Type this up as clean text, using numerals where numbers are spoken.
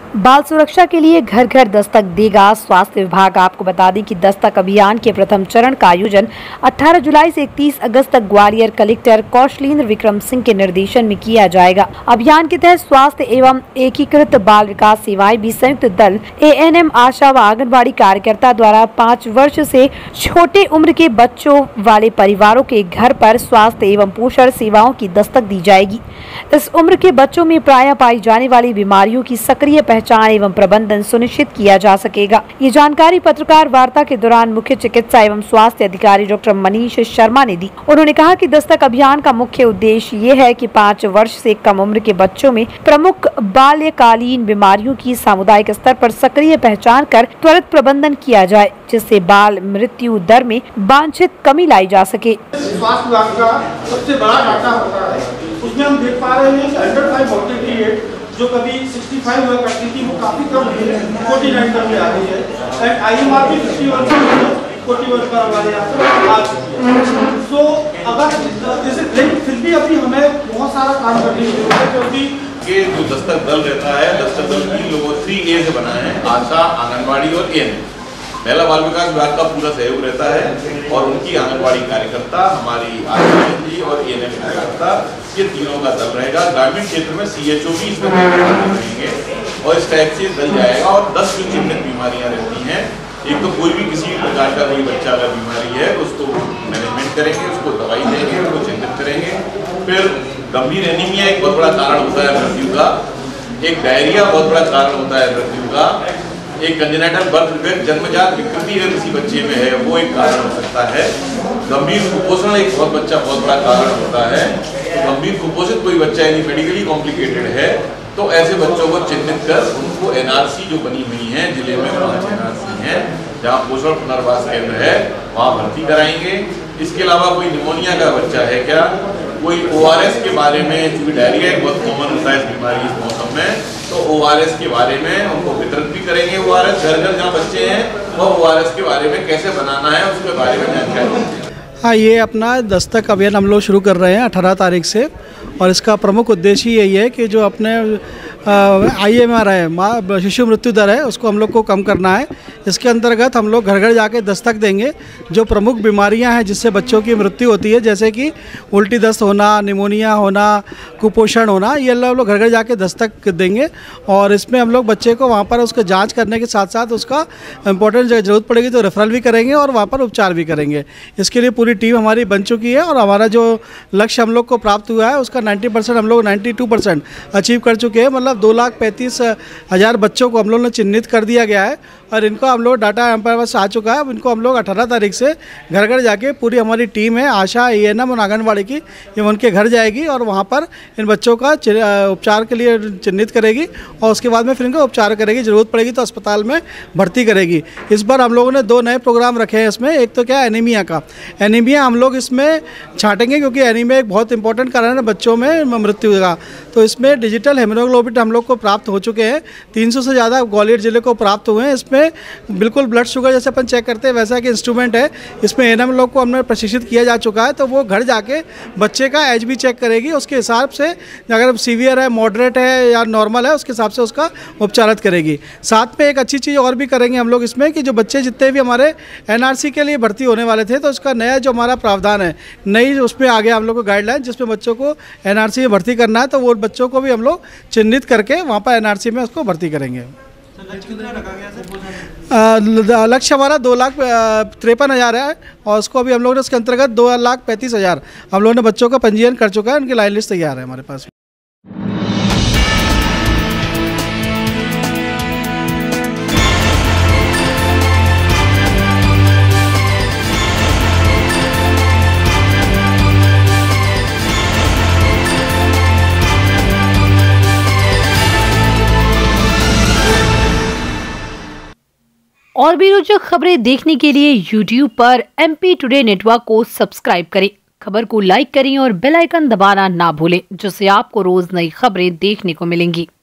बाल सुरक्षा के लिए घर घर दस्तक देगा स्वास्थ्य विभाग। आपको बता दें कि दस्तक अभियान के प्रथम चरण का आयोजन 18 जुलाई से 31 अगस्त तक ग्वालियर कलेक्टर कौशलेंद्र विक्रम सिंह के निर्देशन में किया जाएगा। अभियान के तहत स्वास्थ्य एवं एकीकृत बाल विकास सेवाएं भी संयुक्त दल ANM आशा व आंगनबाड़ी कार्यकर्ता द्वारा 5 वर्ष से छोटे उम्र के बच्चों वाले परिवारों के घर पर स्वास्थ्य एवं पोषण सेवाओं की दस्तक दी जाएगी। इस उम्र के बच्चों में प्रायः पाई जाने वाली बीमारियों की सक्रिय पहचान एवं प्रबंधन सुनिश्चित किया जा सकेगा। ये जानकारी पत्रकार वार्ता के दौरान मुख्य चिकित्सा एवं स्वास्थ्य अधिकारी डॉक्टर मनीष शर्मा ने दी। उन्होंने कहा कि दस्तक अभियान का मुख्य उद्देश्य ये है कि 5 वर्ष से कम उम्र के बच्चों में प्रमुख बाल्यकालीन बीमारियों की सामुदायिक स्तर पर सक्रिय पहचान कर त्वरित प्रबंधन किया जाए, जिससे बाल मृत्यु दर में वांछित कमी लाई जा सके। स्वास्थ्य विभाग का सबसे बड़ा डाटा होता है, उसमें हम देख पा रहे हैं कि अंडर 5 मोर्टेलिटी रेट जो कभी 65 हुआ करती थी वो काफी कम हुई है, 49 तक में आ गई है। एंड IMR भी 51 पर हमारे यहाँ पर आ चुकी है। सो अगर जैसे फिर भी अभी हमें बहुत सारा काम करने की जरूरत है, क्योंकि ये जो दस्तक दल रहता है, दस्तक दल 3 लोगों 3A से बना है, आशा, आंगनबाड़ी और ANM। पहला बाल विकास विभाग का पूरा सहयोग रहता है और उनकी आंगनबाड़ी कार्यकर्ता, हमारी आशा जी और ANM कार्यकर्ता, ये तीनों का दल रहेगा। ग्रामीण क्षेत्र में CHO भी इसमें रहेंगे और इस टाइप से दल जाएगा। और 10 जो चिन्हित बीमारियां रहती हैं, एक तो कोई भी किसी भी प्रकार का कोई बच्चा अगर बीमारी है तो उसको मैनेजमेंट करेंगे, उसको दवाई देंगे, उसको चिन्हित करेंगे। फिर गंभीर एनीमिया एक बहुत बड़ा कारण होता है मृत्यु का, एक डायरिया बहुत बड़ा कारण होता है मृत्यु का, एक कंजेनिटल बर्थ डिफेक्ट जन्मजात विकृति अगर किसी बच्चे में है वो एक कारण हो सकता है। गंभीर कुपोषण एक बहुत बड़ा कारण होता है। तो गंभीर कुपोषित कोई बच्चा यानी मेडिकली कॉम्प्लिकेटेड है तो ऐसे बच्चों को चिन्हित कर उनको NRC जो बनी हुई है, जिले में 5 NRC हैं जहाँ पोषण पुनर्वास केंद्र है, वहाँ भर्ती कराएंगे। इसके अलावा कोई निमोनिया का बच्चा है क्या, कोई ORS के बारे में, क्योंकि डायरिया एक बहुत कॉमन होता है इस बीमारी इस मौसम में, तो ORS के बारे में उनको वितरित भी करेंगे। ORS घर घर जहाँ बच्चे हैं और ORS के बारे में कैसे बनाना है उसके बारे में जानकारी देंगे। हाँ, ये अपना दस्तक अभियान हम लोग शुरू कर रहे हैं 18 तारीख से, और इसका प्रमुख उद्देश्य यही है कि जो अपने IMR है, माँ शिशु मृत्यु दर है, उसको हम लोग को कम करना है। इसके अंतर्गत हम लोग घर घर जाके दस्तक देंगे। जो प्रमुख बीमारियां हैं जिससे बच्चों की मृत्यु होती है, जैसे कि उल्टी दस्त होना, निमोनिया होना, कुपोषण होना, ये हम लोग घर घर जाके दस्तक देंगे। और इसमें हम लोग बच्चे को वहाँ पर उसका जांच करने के साथ साथ उसका इम्पोर्टेंट ज़रूरत पड़ेगी तो रेफरल भी करेंगे और वहाँ पर उपचार भी करेंगे। इसके लिए पूरी टीम हमारी बन चुकी है और हमारा जो लक्ष्य हम लोग को प्राप्त हुआ है उसका 90% हम लोग 92% अचीव कर चुके हैं। मतलब 2,35,000 बच्चों को हम लोग ने चिन्हित कर दिया गया है और इनको हम लोग डाटा हमारे पास आ चुका है। अब इनको हम लोग 18 तारीख से घर घर जाके पूरी हमारी टीम है आशा, ANM और आंगनबाड़ी की, ये उनके घर जाएगी और वहाँ पर इन बच्चों का उपचार के लिए चिन्हित करेगी और उसके बाद में फिर इनको उपचार करेगी। ज़रूरत पड़ेगी तो अस्पताल में भर्ती करेगी। इस बार हम लोगों ने 2 नए प्रोग्राम रखे हैं इसमें। एक तो क्या है, एनीमिया का। एनीमिया हम लोग इसमें छाँटेंगे क्योंकि एनीमिया एक बहुत इंपॉर्टेंट कारण है बच्चों में मृत्यु का। तो इसमें डिजिटल हेमोग्लोबिन हम लोग को प्राप्त हो चुके हैं, 300 से ज़्यादा ग्वालियर जिले को प्राप्त हुए हैं। इसमें बिल्कुल ब्लड शुगर जैसे अपन चेक करते हैं वैसा कि इंस्ट्रूमेंट है। इसमें ANM लोग को हमने प्रशिक्षित किया जा चुका है, तो वो घर जाके बच्चे का HB चेक करेगी। उसके हिसाब से अगर सीवियर है, मॉडरेट है या नॉर्मल है, उसके हिसाब से उसका उपचारित करेगी। साथ में एक अच्छी चीज़ और भी करेंगे हम लोग इसमें कि जो बच्चे जितने भी हमारे NRC के लिए भर्ती होने वाले थे, तो उसका नया जो हमारा प्रावधान है, नई उसमें आ गया हम लोग को गाइडलाइन, जिसमें बच्चों को NRC में भर्ती करना है, तो वो बच्चों को भी हम लोग चिन्हित करके वहाँ पर NRC में उसको भर्ती करेंगे। लक्ष्य हमारा 2,53,000 है और उसको अभी हम लोगों ने उसके अंतर्गत 2,35,000 हम लोगों ने बच्चों का पंजीयन कर चुका है। उनकी लाइन लिस्ट तैयार है हमारे पास। और भी रोचक खबरें देखने के लिए YouTube पर MP टुडे नेटवर्क को सब्सक्राइब करें, खबर को लाइक करें और बेल आइकन दबाना ना भूलें, जिससे आपको रोज नई खबरें देखने को मिलेंगी।